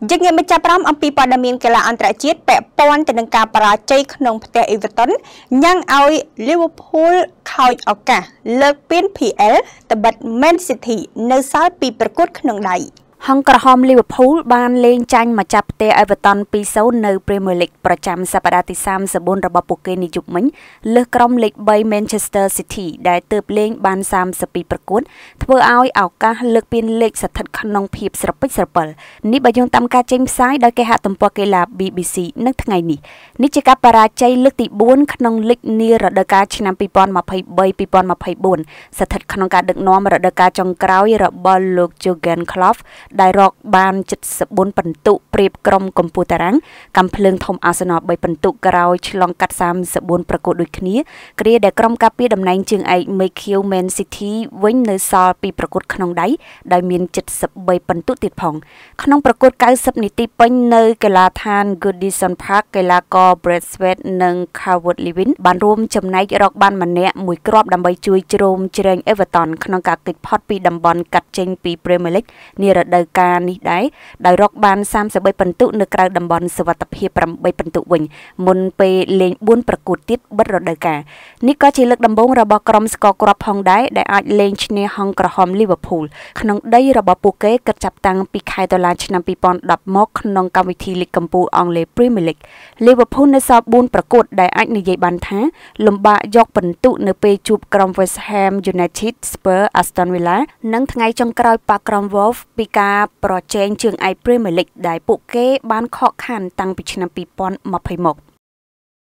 យើងងាកមកចាប់ផ្ដើមអំពីព័ត៌មានកីឡាអន្តរជាតិពាក់ព័ន្ធទៅនឹងការបរាជ័យក្នុងផ្ទះ Everton ញ៉ាំងឲ្យ Liverpool ខូចឱកាសលើកពាន PL ទៅបិទ Man City នៅសល់ពីប្រកួតក្នុងដៃ ហង្សក្រហម Liverpool បានលេងចាញ់មកចាប់ផ្ទះ Everton 2-0 នៅ Premier League ប្រចាំសប្តាហ៍ទី34របស់ពួកគេនេះយប់មិញលើសក្រុមលេខ3 Manchester City ដែលទើបលេងបាន32ប្រកួតធ្វើឲ្យឱកាសលើកពានលេខស្ថិតក្នុងភាពស្រពេចស្រពិលនេះបើយោងតាមការចេញផ្សាយដោយគេហទំព័រកីឡា BBC នៅថ្ងៃនេះនេះជាការបរាជ័យលើកទី4ក្នុងលីកនារដូវកាលឆ្នាំ 2023-2024 ស្ថិតក្នុងការដឹកនាំរដូវកាលចុងក្រោយរបស់លោក Jurgen Klopp ដែលរកបាន74ពិន្ទុព្រៀបក្រុមកំពូលតារាងកំភ្លើងធំ Arsenal 3ពិន្ទុក្រោយឆ្លងកាត់34ប្រកួតដូចគ្នាគ្រាដែលក្រុមការពារតំណែងជើងឯក Mikel Man City វិញនៅសល់2ប្រកួតក្នុងដៃដោយមាន73ពិន្ទុទៀតផងក្នុងប្រកួត90នាទីពេញនៅកីឡដ្ឋាន Goodison Park កីឡាករ Braithwaite និង Calvert-Lewin បានរួមចំណែករកបានម្នាក់មួយគ្រាប់ដើម្បីជួយជ្រោមជ្រែង Everton ក្នុងការគេចផុតពីតំបន់កាត់ចេញពី Premier League នារដូវកាលនេះដែរដោយរកបាន33ពិន្ទុនៅក្រៅតំបន់សុវត្ថិភាព8ពិន្ទុវិញមុនពេលលេង4ប្រកួតទៀតបិទរដូវកាលនេះក៏ជាលើកដំបូងរបស់ក្រុមស្ករគ្រាប់ផងដែរដែលអាចលេងឈ្នះហង្សក្រហម Liverpool ក្នុងដីរបស់ពួកគេគិតចាប់តាំងពីខែតុលាឆ្នាំ2010មកក្នុងកម្មវិធីលីកកំពូលអង់គ្លេស Premier League Liverpool នៅសល់4ប្រកួតដែលអាចនិយាយបានថាលំបាកយកពិន្ទុនៅពេលជួបក្រុម West Ham United Spurs Aston Villa និងថ្ងៃចុងក្រោយប៉ះក្រុម Wolves ពីការប្រជែងជើងឯក Premier League ដែលពួកគេបានខកខានតាំងពីឆ្នាំ2020មក